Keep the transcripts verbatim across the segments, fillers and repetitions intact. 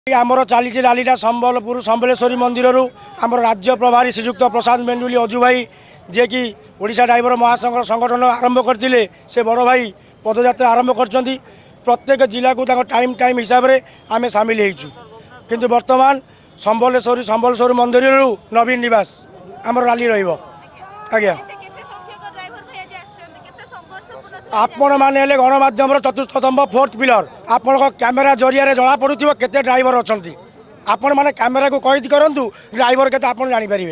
आमर चली रैलीटा संबलपुर संबलेश्वरी मंदिर आम राज्य प्रभारी श्रीजुक्त प्रसाद मेंडुली अजु भाई जे कि ओडिशा ड्राइवर महासंघ संगठन आरंभ करते से बड़ भाई पदयात्रा आरंभ कर प्रत्येक जिला को टाइम टाइम हिसाब से आम सामिल होइछु किंतु वर्तमान संबलेश्वरी संबलेश्वरी मंदिर नवीन निवास आमर रैली रहिबो आज्ञा आपण मैंने गणमाध्यम चतुर्थ स्तंभ फोर्थ पिलर आपण कैमेरा जरिया जना पड़ू केते ड्राइवर अच्छा आपण मैंने कैमेरा को कैद करूँ ड्राइवर के आप जानीपर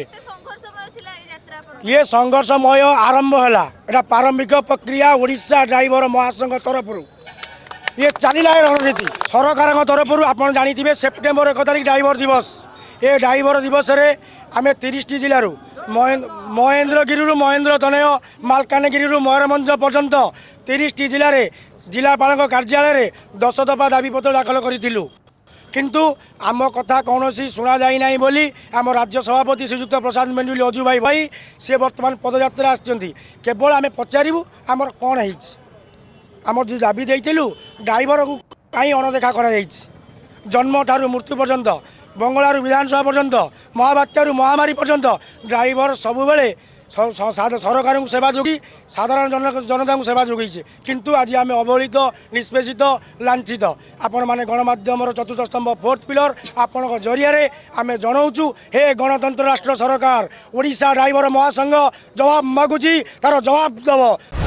ये संघर्षमय आरंभ है यहाँ प्रारंभिक प्रक्रिया ओडिशा ड्राइवर महासंघ तरफ ये चलला रणनीति सरकार तरफ आप जानी सेप्टेम्बर एक तारीख ड्राइवर दिवस ये ड्राइवर दिवस रे आम तीस टी जिलूर महेन्द्रगिरी महेन्द्र तनय मालकानगिरी मयूरभंज पर्यंत तीस टी जिले में जिलापाल कार्यालय दस दफा दाबीपत्र दाखल करूँ किंतु आम कथा कौन शुणा जाए बोली आम राज्य सभापति श्रीजुक्त प्रसाद मेंडुली अजु भाई भाई से बर्तमान पदयात्रा आसवल आम पचारू आमर कौन है आम जो दाबी देलु ड्राइवर को कहीं अणदेखा कर जन्म ठार मृत्यु पर्यंत बंगलुरु विधानसभा पर्यंत महाबात्यारू महामारी पर्यंत ड्राइवर सबुबले सरकार को सेवा जोगी साधारण जन जनता को सेवा जोगी किंतु आज आम अवहेलित निष्पेषित लांछित आपण मैंने गणमाध्यम चतुर्थ स्तंभ फोर्थ पिलर आपण जरिया आम जनाऊँ हे गणतंत्र राष्ट्र सरकार ओडिशा ड्राइवर महासंघ जवाब मागुची तार जवाब दब।